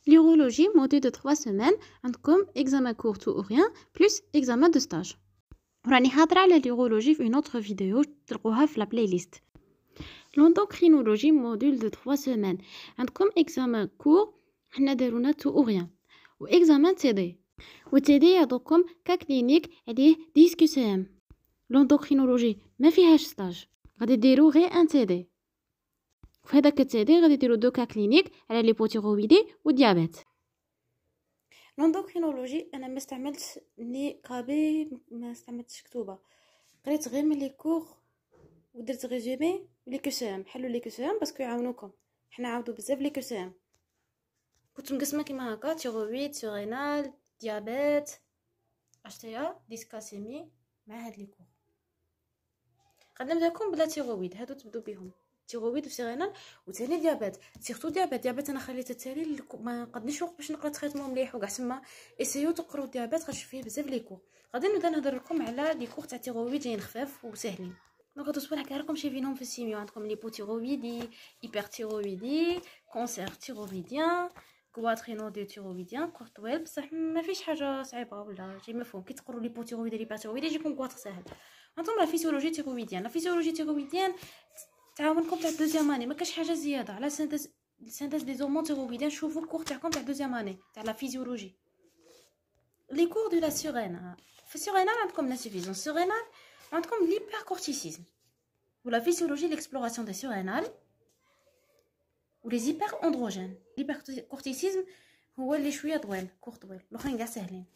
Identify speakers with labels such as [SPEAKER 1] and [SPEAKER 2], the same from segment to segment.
[SPEAKER 1] L'urologie, module de 3 semaines, comme examen court tout ou rien, plus examen de stage. راني حاضرة على l'urologie في une autre vidéo تلقوها في la playlist. L'endocrinologie, module de 3 semaines, comme examen court, حنا دارونا tout ou rien. و examen TD. و TD يعطوكم ككلينيك عليه 10 QCM. l'endocrinologie ما فيهاش stage. غادي ديرو غير ان TD. في هذاك التدي غادي ديروا دو كا كلينيك على ليبوتيرويدي والديابيت. لوندوكرينولوجي انا ما استعملتش نقابي، ما استعملتش كتوبه، قريت غير من لي كور ودرت ريزومي لي كوسام. حلوا لي كوسام باسكو يعاونوكم، حنا عاودوا بزاف لي كوسام. كنت مقسمه كيما هكا: تيرويد، سورينال، ديابيت، اشتيا، ديسكاسيمي مع هاد لي كور. غادي نبدا لكم بلا تيرويد، هادو تبدو بهم تيرويد وسيرينال وثاني ديابيت. سيرتو ديابيت انا خليت التالي ما قدنيش وقت باش نقرا تريتمون مليح وكاع تما. اسيو تقراو ديابيت خاطر فيه بزاف لي كور. غادي نبدا نهضر لكم على لي كور تاع تيرويد جايين خفاف وساهلين. دونك هادو صوالح كاع راكم شايفينهم في السيميو. عندكم ليبوتيرويدي، هيبرتيرويدي، كونسير تيرويديان، كواترينو دي تيرويديان، كورتويل. بصح ما فيش حاجه صعيبه ولا جاي مفهوم. كي تقروا ليبوتيرويدي هيبرتيرويدي يجيكم كواتر ساهل. عندكم لا فيسيولوجي تيرويديان. لا فيسيولوجي تيرويديان تعاونكم تاع دوزيام اني، ما كاش حاجه زياده على سينتيز دي زومون تيرويديان. شوفوا الكور تاعكم تاع دوزيام اني تاع لا فيزيولوجي. لي كور دو لا سورينال. في السورينال عندكم لانسيفيزونس سورينال، عندكم ليبركورتيسيزم ولا فيسيولوجي ليكسبلوراسيون دي سورينال ولي زيبر اندروجين. ليبركورتيسيزم هو اللي شويه طويل، كور طويل، الاخرين كاع ساهلين.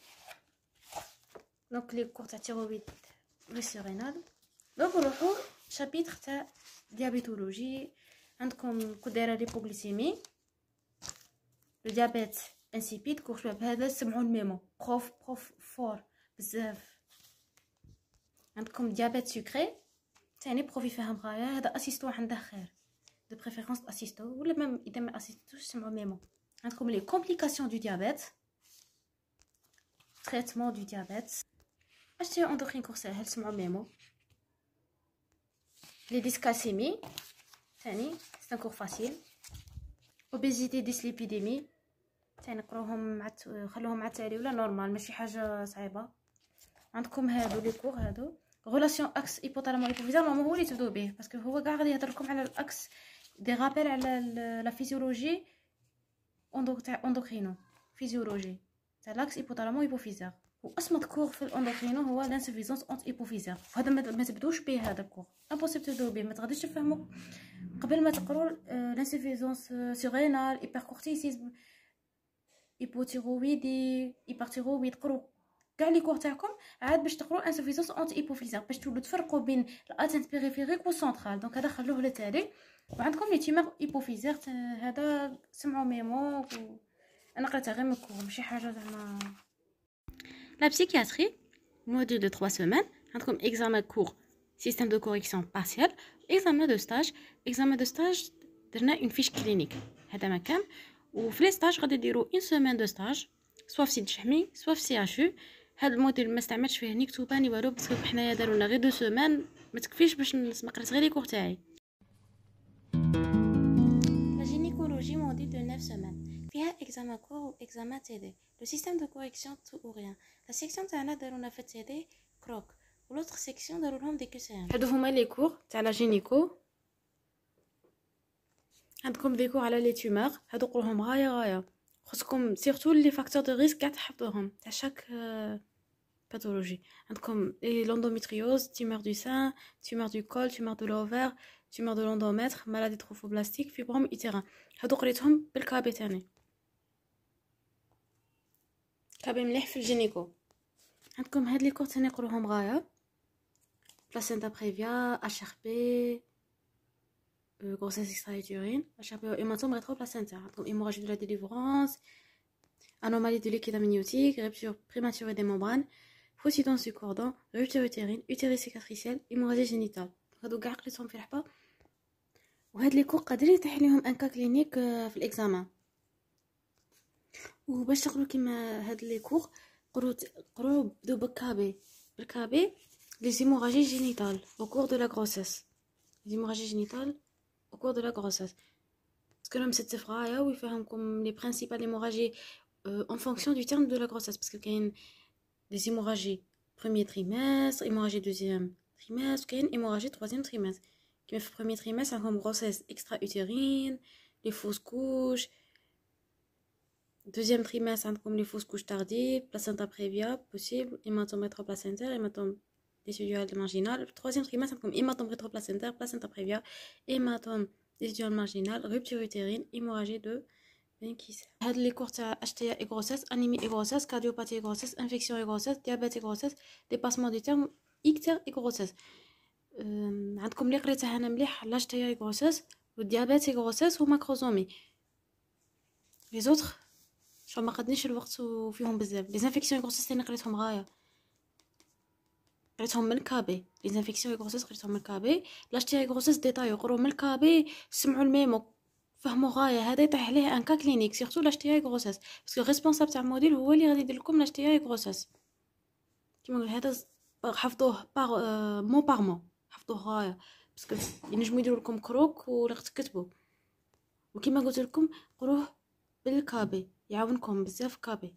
[SPEAKER 1] دونك لي كور تاع تيرويد لي سورينال. دونك نروحو شابيتر تاع ديابيتولوجي. عندكم كو دايره ليبوغليسيمي، لو ديابيت انسيبيد. كور شباب هذا سمعوا الميمو، بروف فور بزاف. عندكم ديابيت سكري ثاني بروف يفهم غايه، هذا اسيستو عنده خير، دو بريفيرونس اسيستو، ولا ميم اذا ما اسيستوش سمعوا ميمو. عندكم لي كومبليكاسيون دو ديابيت، تريتمون دو ديابيت، اشتي اندوكرين كور ساهل سمعوا ميمو. لي ديسكالسيمي ثاني سي ان كور فاسيل. اوبيزيتي ديسليبيديمي ثاني قروهم مع خلوهم مع التالي ولا نورمال، ماشي حاجه صعيبه. عندكم هادو لي كور هادو غولاسيون اكس ايبوتالامو ايبوفيزال. نورمال هو اللي تبداو به باسكو هو كاع غادي يهضر لكم على الاكس دي رابيل على لا فيزيولوجي تاع اندوكرينو، فيزيولوجي تاع لاكس ايبوتالامو ايبوفيزال. واصمت كور في الاندوكرينو هو لانسفيزونس اونت ايبوفيزال. وهذا ما تبدوش به، هذا الكور امبوسيبل تبداو به، ما تغاديش تفهموا قبل ما تقروا لانسفيزونس سورينال، هيبركورتيسيزم، هيبوتيرويدي، هيبرتيرويد. قروا كاع لي كور تاعكم عاد باش تقروا انسفيزونس اونت ايبوفيزال باش تولوا تفرقوا بين الاتنت بيريفيريك والسنترال. دونك هذا خلوه للتالي. وعندكم لي تيمور ايبوفيزير، هذا سمعوا ميمو. انا قريتها غير من الكور ماشي حاجه زعما. لا بسيكياتري موديل دو 3 سيمين. عندكم اكزامان كور سيستيم دو كوريكسيون بارسيال، اكزامان دو ستاج. اكزامان دو ستاج درنا اون فيش كلينيك هذا مكان. وفي لي ستاج غادي ديروا اون سيمين دو ستاج سوا في سيد شحمي سوا في سي اش يو. هاد الموديل ما استعملتش فيه ني كتوبه ني والو باسكو حنايا داروا لنا غير 2 سيمين، ما تكفيش باش نسمع. قريت غير لي كور تاعي. لا جينيكولوجي موديل دو 9 سيمين فيها اكزامان كور و اكزامان تي دي. لو سيستيم دو كوريكسيون تو او ريان. لا سيكسيون تاعنا دارونا في تي دي كروك، ولوطر سيكسيون داروا لهم دي كيسيام. هادو هما لي كور تاع لا جينيكو. عندكم دي كور على لي تيومور، هادو قروهم غايه خصكم سيرتو لي فاكتور دو ريسك كاع تحفظوهم تاع شاك باثولوجي. عندكم لوندوميتريوز، تيمور دو سان، تيمور دو كول، تيمور دو لوفر، تيمور دو لوندوميتر، مالادي تروفوبلاستيك، فيبروم ايتيران. هادو قريتهم بالكابي تاني، كابي مليح في الجينيكو. عندكم هاد لي كور تاني قروهم غايه: بلاسينتا بريفيا، اش ار بي، grossesse extra-utérine, HRP hématome rétro-placentaire. عندكم hémorragie de la délivrance, anomalie de liquide amniotique, rupture prématurée des membranes, faucidance du cordon, rupture utérine, utérus cicatriciel, hémorragie génitale. هادو كاع قريتهم في الحبه. وهاد لي كور قادرين يتيح ليهم ان كا كلينيك في الاكزامان. وباش تقروا كيما هاد لي كور قروا بدو بالكابي les hémorragies génitales au cours de la grossesse. Les hémorragies génitales au cours de la grossesse. باسكو راهم 6 في غايه ويفهمكم لي برينسيبال هيموراجي en fonction du terme de la grossesse parce que كاين des hémorragies premier trimestre hémorragie deuxième trimestre كاين hémorragie troisième trimestre كيما في premier trimestre عندهم grossesse extra-utérine les fausses couches deuxième trimestre عندكم les fausses couches tardives placenta prévia possible hématome rétroplacentaire hématome résidual marginal troisième trimestre عندكم hématome rétroplacentaire placenta prévia hématome résidual marginal rupture utérine hémorragie de هاد لي كور تاع HTA et grossesse anémie et grossesse cardiopathie et grossesse infection et grossesse diabète et grossesse dépassement du terme ictère et grossesse عندكم اللي قريتها انا مليح HTA et grossesse والديابيت et grossesse وماكروزومي لي زوتر شو ما قدنيش الوقت وفيهم بزاف لي انفيكسيون et grossesse اللي قريتهم غايه قريتهم من كابي لي انفيكسيون et grossesse قريتهم من كابي HTA et grossesse ديتاي قروا من كابي سمعوا الميمو فهموا غايه هذا يطيح عليه ان كا كلينيك سيرتو لاش تي اي غروسيس باسكو ريسبونسابل تاع الموديل هو اللي غادي يدير لكم لاش تي اي غروسيس كيما نقول هذا حفظوه مو باغ مو حفظوه غايه باسكو ينجموا يديروا لكم كروك ولا تكتبوا وكيما قلت لكم قروه بالكابي يعاونكم بزاف كابي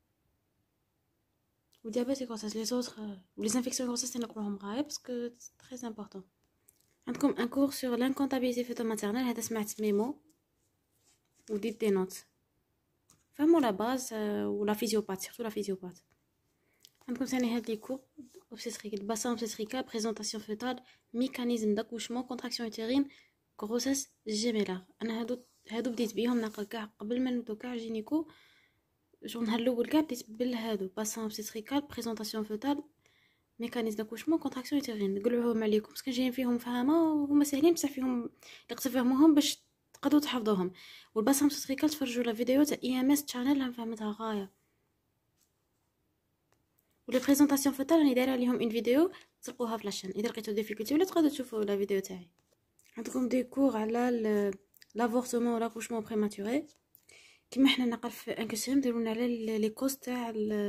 [SPEAKER 1] وديابيت غروسيس لي زوتر ولي انفيكسيون غروسيس نقراهم غايه باسكو تري امبورطون عندكم ان كور سور لانكونتابيليتي فيتو ماتيرنال هذا سمعت ميمو وديت دي نوت فهموا لا باز ولا فيزيوبات سيرتو لا فيزيوبات عندكم ثاني هاد لي كور اوبستريك الباسان اوبستريكال بريزونطاسيون فيتال ميكانيزم داكوشمون كونتراكسيون يوتيرين غروسيس جيميلار انا هادو بديت بيهم ناقل كاع قبل ما نبداو كاع جينيكو جو نهار الاول كاع بديت بالهادو باسان اوبستريكال بريزونطاسيون فيتال ميكانيزم داكوشمون كونتراكسيون يوتيرين نقولوهم عليكم باسكو جايين فيهم فهمه وهما ساهلين بصح فيهم اللي تفهموهم باش تقدروا تحفظوهم والباسام سوتريكال تفرجوا لا فيديو تاع اي ام اس شانل انا فهمتها غايه ولي بريزونطاسيون فوتال راني دايره عليهم ان فيديو تلقوها في لاشين اذا لقيتو ديفيكولتي ولا تقدروا تشوفوا لا فيديو تاعي عندكم دي كور على لافورتمون ولا كوشمون بريماتوري كيما حنا نقل في انكسيم ديرونا على لي كوز تاع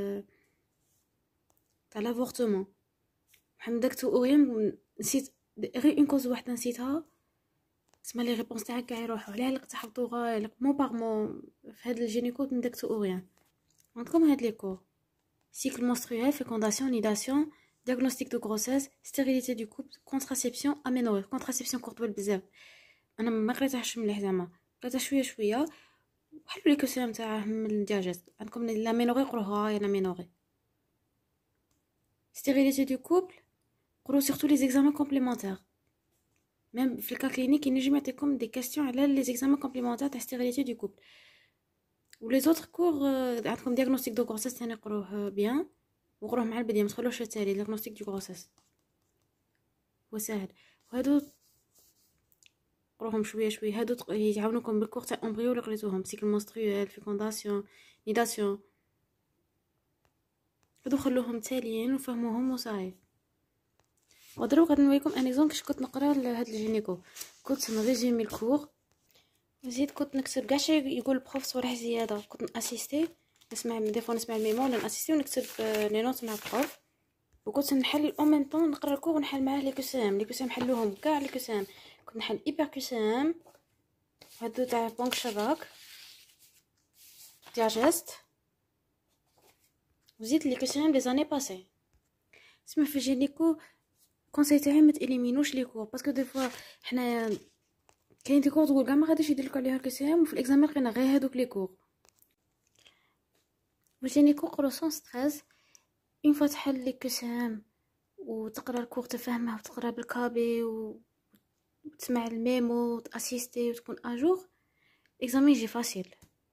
[SPEAKER 1] لافورتمون حنا داك تو اوريم نسيت غير اون كوز واحده نسيتها اسمها لي ريبونس تاعك كاع يروحوا عليها اللي تحفظوا غير مو باغ مو في هاد الجينيكو من داك تو اوريان عندكم هاد لي كور cycle menstruel fécondation nidation diagnostic de grossesse stérilité du couple contraception aménorrhée contraception كورطبل بزاف انا ما قريتهاش مليح زعما قريتها شويه حلو لي كوسيام تاعه من الدياجست عندكم لامينوري قروها يا لامينوري stérilité du couple قرو surtout les examens complémentaires même في الكا كلينيك ينجم يعطيكم دي كاستيون على لي examens complémentaires تاع stérilité du couple و لي زوتر كور عندكم دياغنوستيك دو غروسيس ثاني قروه بيان وقروه مع البدايه ما تخلوش التالي دياغنوستيك دو غروسيس هو ساهل وهادو قروهم شويه هادو يعاونوكم بالكور تاع امبريو اللي قريتوهم سيكل مونستريول فيكونداسيون نيداسيون هادو خلوهم تاليين وفهموهم وصاي ودروك غادي نوريكم ان اكزومبل كيش كنت نقرا لهاد الجينيكو كنت نريزومي الكور زيد كنت نكتب كاع شي يقول البروف صوالح زياده كنت ناسيستي نسمع ديفو نسمع الميمو ولا ناسيستي ونكتب لي نوت مع البروف وكنت نحل او ميم طون نقرا الكور ونحل معاه لي كوسام حلوهم كاع لي كوسام كنت نحل ايبر كوسام هادو تاع بونك شراك دياجست وزيد لي كوسام لي زاني باسي اسمع في جينيكو كونساي تاعي ما تاليمينوش لي كور باسكو دي فوا حنا كاين دي كور تقول كاع ما غاديش يدير لك عليها الكسام وفي الاكزامان لقينا غير هادوك لي كور وجينيكو قرو سون ستريس اون فوا تحل لي كسام وتقرا الكور تفهمها وتقرا بالكابي وتسمع الميمو وتاسيستي وتكون اجور الاكزامان يجي فاسيل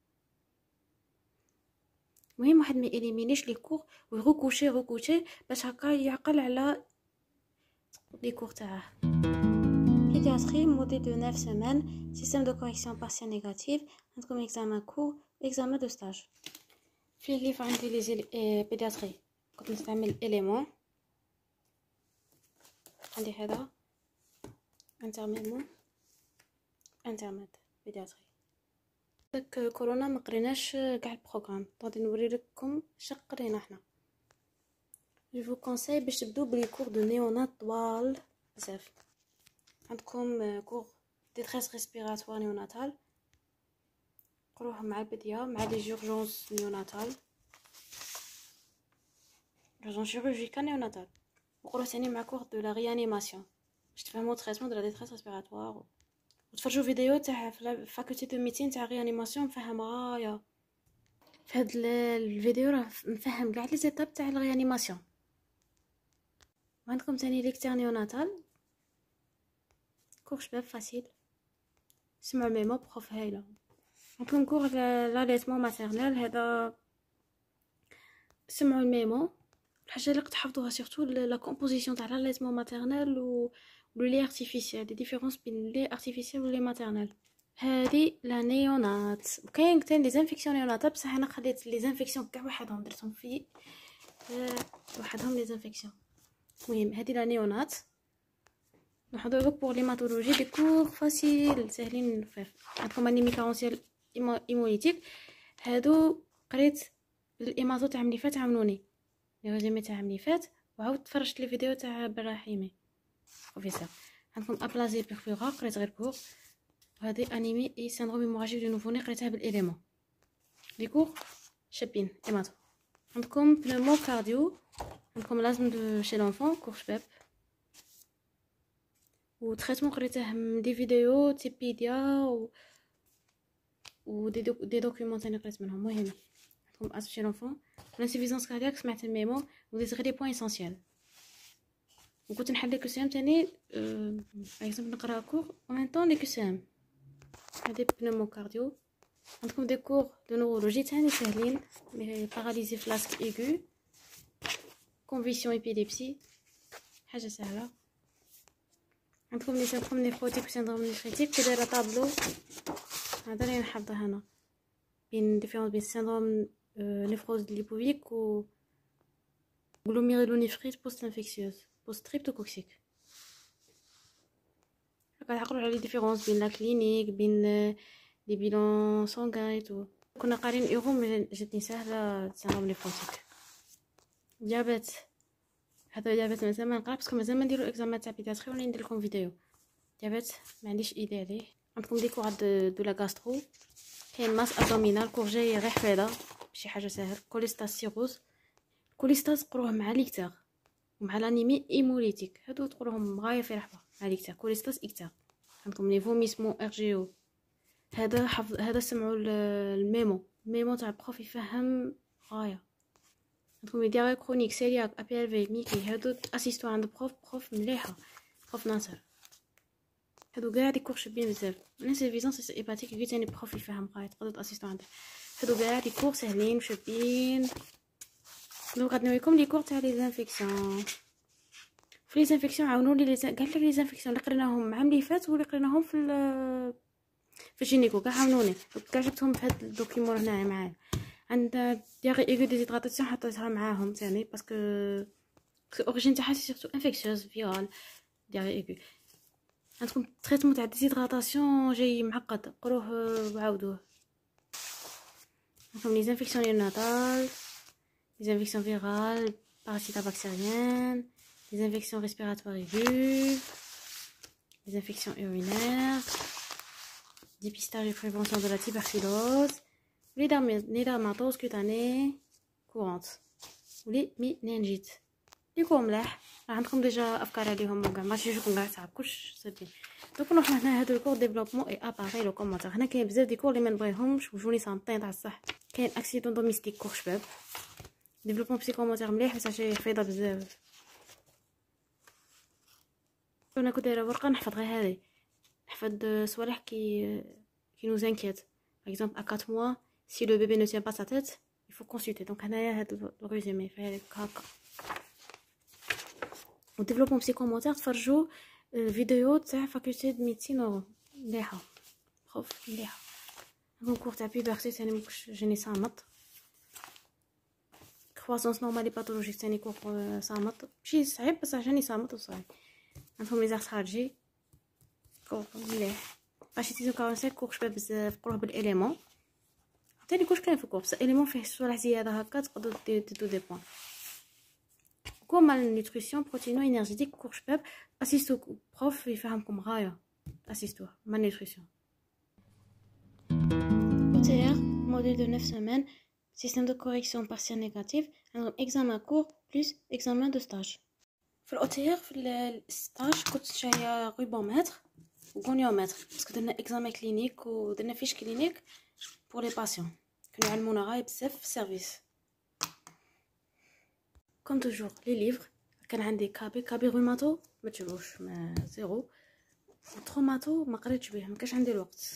[SPEAKER 1] المهم واحد ما اليمينيش لي كور ويغوكوشي باش هكا يعقل على لي كور تاعه pédiatrie modèle de 9 semaines système de correction partielle négative عندكم examen court examen de stage في اللي عندي لي pédiatrie كنت نستعمل élément عندي هذا intermède pédiatrie داك كورونا ما قريناش كاع البروغرام غادي نوري لكم اش قرينا حنا جو فو كونساي باش تبداو بلي كور دو نيونات طوال بزاف عندكم كور ديتريس ريسبيراتوار نيوناتال نقروه مع البديه مع لي جورجونس نيوناتال urgence chirurgicale néonatale نقروه ثاني مع كور دو لا ريانيماسيون باش تفهموا تريتمون دو لا ديتريس ريسبيراتوار وتفرجوا فيديو تاع فاكولتي دو ميديسين تاع ريانيماسيون مفهم غايه في هاد الفيديو راه مفهم كاع لي زيتاب تاع الريانيماسيون. عندكم ثاني ليكتير نيوناتال كور شباب فاسيل سمعوا ميمو بروف هايله. عندكم كور لاليتمون ماتيرنيل هذا سمعوا الميمو الحاجه اللي تحفظوها سورتو لا كومبوزيسيون تاع لاليتمون ماتيرنيل و لي ارتيفيسيال لي ديفيرونس بين لي ارتيفيسيال و لي ماتيرنيل. هذه لا نيونات وكاين حتى لي زانفيكسيون نيونات بصح انا خليت لي زانفيكسيون كاع وحدهم درتهم في وحدهم لي زانفيكسيون. المهم هذه لا نيونات نحضر لك بور ليماتولوجي دي كور فاسيل ساهلين نفهم. عندكم انيمي كارونسيال ايمونيتيك هادو قريت الايماتو تاع ملي فات عاونوني لي ريزومي تاع ملي فات وعاود تفرجت لي فيديو تاع براحيمي بروفيسور. عندكم ابلازي بيرفورا قريت غير كور وهذه انيمي اي سيندروم هيموراجيك دو نوفوني قريتها بالاليمون لي كور شابين ايماتو. عندكم بنومو كارديو عندكم لازم دو شي لونفون كور شباب و تريتمون قريته من دي فيديو تيبيديا و دي دوكيومون تاني قريت منهم. مهم عندكم اس شي لونفون لانسيفيزونس كاردياك سمعت الميمو وديت غير لي بوين اسونسيال وكنت نحل لي كسام تاني باغ اكزومبل نقرا كور او ميم طون لي كسام. هادي بنومو كارديو. عندكم دي كور دو نورولوجي تاني ساهلين مي باراليزي فلاسك ايغو كونفيسيون ايبيليبسي حاجه سهله. عندكم لي سيندروم نيفروتيك و سيندروم نيفريتيك كدايره طابلو هذا اللي نحفظه هنا بين ديفيرونس بين سيندروم نيفروز ليبويك و غلوميرولونيفريت بوست انفيكسيوز بوست تريبتوكوكسيك. راك تعقلوا على لي ديفيرونس بين لا كلينيك بين لي بيلون سانغايت و كنا قارين ايغو جاتني سهله سيندروم نيفروتيك. ديابيت هذا ديابيت مازال ما نقرا باسكو مازال ما نديرو اكزامان تاع بيدياتري ولا ندير لكم فيديو. ديابيت ما عنديش ايدي عليه. عندكم دي كور دو لا غاسترو كاين ماس ابدومينال كور جاي غير حفيظه شي حاجه ساهل. كوليستاس سيروز كوليستاس قروه مع ليكتر ومع لانيمي ايموليتيك هادو تقروهم غايه في رحبه مع ليكتر كوليستاس اكتر. عندكم لي فوميسمون ار جي او هذا حفظ هذا سمعوا الميمو تاع بروف يفهم غايه. عندكم لي دياري كرونيك سيلياك ابي ال في ميكي هادو اسيستو عند بروف مليحه بروف ناصر هادو كاع دي كور شابين بزاف. لانسيفيزونس ايباتيك كي تاني بروف يفهم غايه تقدر تاسيستو عنده. هادو كاع دي كور ساهلين وشابين. دونك غادي نوريكم لي كور تاع لي زانفيكسيون. في لي زانفيكسيون عاونوني لي قال لك لي زانفيكسيون اللي قريناهم العام اللي فات واللي قريناهم في الجينيكو كاع عاونوني كاع جبتهم في هاد الدوكيمون هنايا معايا. عند دياري ايغو ديزيدراتاسيون حطيتها معاهم ثاني باسكو اوريجين تاعها سيرتو انفيكسيوز فيرال دياري ايغو. عندكم تريتمون تاع ديزيدراتاسيون جاي معقد قروه وعاودوه. عندكم لي زانفيكسيون نيوناتال les infections virales, parasitobactériennes, les infections respiratoires aiguës, les infections urinaires, dépistage et prévention de la tuberculose, les dermatoses cutanées courantes ou les méningites. ليكو ملاح راه عندكم ديجا افكار عليهم كاع ماشي يجيكم كاع تاع كلش سبي. دوك نروحو هنا هادو الكور ديفلوبمون اي اباري لو كومونتير. هنا كاين بزاف دي كور اللي ما نبغيهمش وجوني سانطين تاع الصح. كاين اكسيدون دوميستيك كور شباب ديفلوبمون بسيكوموتير مليح بصح شي حفيظه بزاف. انا كنت دايره ورقه نحفظ غير هذه نحفظ صوالح كي نو زانكيت باغ اكزومبل ا 4 موا سي لو بيبي نو تيان با سا تيت يفو كونسلتي. دونك هنايا هاد الريزومي فهذاك هكا. وديفلوبمون بسيكوموتير تفرجوا فيديو تاع فاكولتي د ميديسين مليحه بروف مليحه. عندكم كور تاع بيبرتي ثاني مكنتش جاني صامت. كرواسونس نورمالي باثولوجيك ثاني كور صامت ماشي صعيب بصح جاني صامت وصاي. عندهم لي زارتراجي كور مليح. باشيتيزو 45 كور شباب بزاف قروه بالاليمون حتى لي كوش كاين في الكور بصح الاليمون فيه صوالح زياده هكا تقدروا ديروا دي بوين. كور مال نيوتريسيون بروتينو انرجيتيك كور شباب اسيستو بروف يفهمكم غايه اسيستو مال نيوتريسيون. OTR, module de 9 semaines, système de correction partielle négative, un examen court plus examen de stage. في الأوتير في الستاج كنت جاية غوبومتر وغونيومتر باسكو درنا اكزامان كلينيك ودرنا فيش كلينيك بور لي باسيون كانوا يعلمونا غاية بزاف في السيرفيس. كوم توجور لي ليفر كان عندي كابي غوماتو ما تجيبوش ما زيرو، وتروماتو ما قريتش بيه ما كانش عندي الوقت.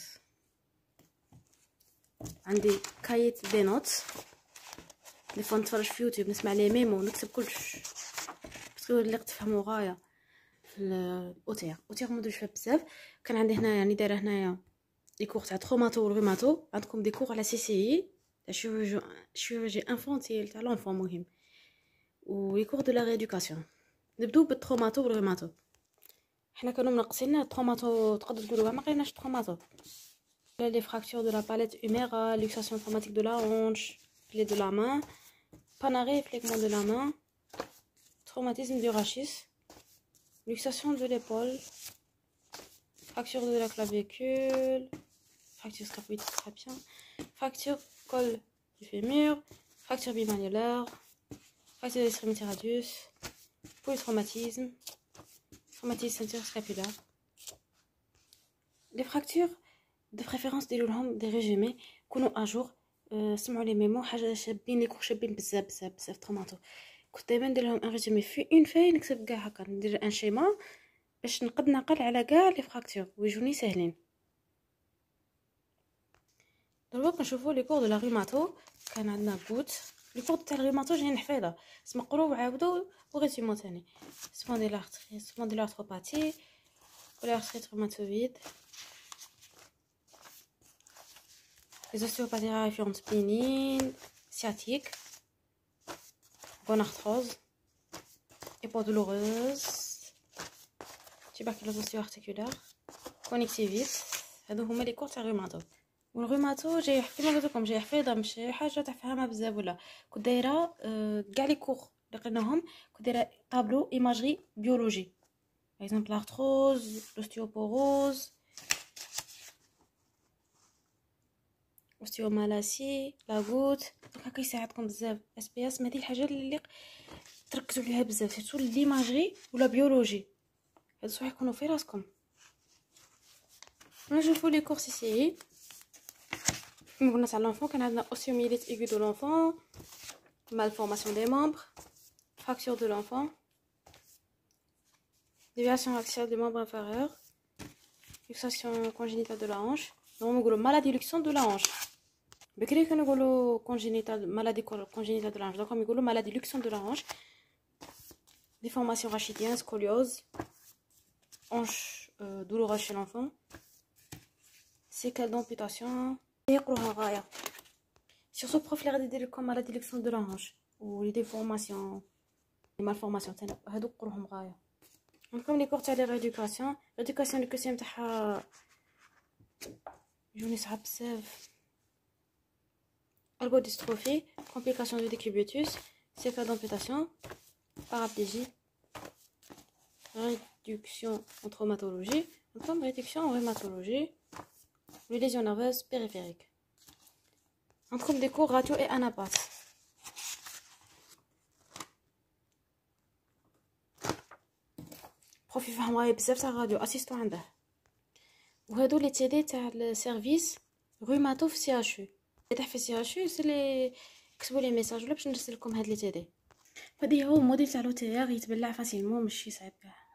[SPEAKER 1] عندي كايت دي نوت لي فون نتفرج في يوتيوب نسمع لي ميمو نكتب كلش باسكو اللي تفهموا غايه في الاوتير موديل شويه بزاف. كان عندي هنا يعني دايره هنايا لي كور تاع تروماتو والروماتو، عندكم دي كور على CCI تاع شيروجي انفونتيل تاع لونفون مهم، و لي كور دو لا ريدوكاسيون. نبداو بالتروماتو والروماتو. حنا كانوا منقصين التروماتو تقدروا تقولوا ما قريناش التروماتو. Les fractures de la palette humérale, luxation traumatique de la hanche, plaie de la main, panarrhée et phlegmon de la main, traumatisme du rachis, luxation de l'épaule, fracture de la clavicule, fracture scapulococcale, fracture col du fémur, fracture bimanuelaire, fracture de l'extrémité radius, polytraumatisme, traumatisme interscapulaire. Les fractures de préférence ديروا لهم دي ريجيمي كونوا اجور. سمعوا لي ميمو حاجه شابين لي كور شابين بزاف بزاف بزاف طوماطو. كنت دائما ندير لهم ان ريجيمي في اون في نكتب كاع هكا ندير ان شيما باش نقد نعقل على كاع لي فراكتور ويجوني ساهلين. دابا كنشوفوا لي كور دو لا روماتو. كان عندنا بوت لي كور تاع الروماتو جايين حفيظه اسم قرو وعاودوا وغيسيمو ثاني سبونديلارثروباتي ولا ارثريت روماتويد. Les ostéopathies raréfiantes pénines, sciatiques, gonarthrose, épaule douloureuse, tuberculose osteoarticulaire, conjunctivite. هادو هما لي كور تاع الروماتو. والروماتو جاي كيما قلت لكم جاي حفيظه ماشي حاجه تفهمها بزاف ولا. كنت دايره كاع لي كور اللي قلناهم كنت دايره طابلو ايماجري بيولوجي باغ اكزومبل لارثروز لوستيوبوروز اوستيومالاسي لاغوت. هكا يساعدكم بزاف SBS. هذه الحاجه اللي تركزوا عليها بزاف سيرتو ليماجري ولا بيولوجي هادو صح يكونوا في راسكم. نشوفوا لي كور CCI كما قلنا تاع لونفون. كان عندنا اوستيوميليت ايغو دو لونفون، malformation des membres, fracture de l'enfant, déviation axiale du membre inférieur, luxation congénitale de la hanche. نقولوا maladie luxante de la hanche. بكري كانوا يقولوا congénitale maladie congénitale de la hanche، دونك يقولوا maladie luxante de la hanche. déformation rachidienne, scoliose, hanche douloureuse chez l'enfant, séquelles d'amputation. يقروها غايه surtout بروفيل غادي يدير لكم maladie luxante de la hanche و لي ديفورماسيون لي مالفورماسيون تاع هادو قروهم غايه. عندكم لي كور تاع لي ريدوكاسيون. ريدوكاسيون الكسيم تاعها جوني صعب بزاف. ergodystrophie, complications du décubitus, séquelles d'amputation, paraplégie, réduction en traumatologie, comme réduction en rhumatologie, les lésions nerveuses périphériques. On trouve des cours radio et anapath. بروف يفهم غاية بزاف تاع الراديو اسيستو عنده. وهادو لي تيدي تاع السيرفيس روماتو في CHU. تاع في CHU سي لي كتبوا لي ميساج ولا باش نرسل لكم هاد لي تيدي. هادي هو الموديل تاع لو تي ار يتبلع فاسيلمون ماشي صعيب كاع.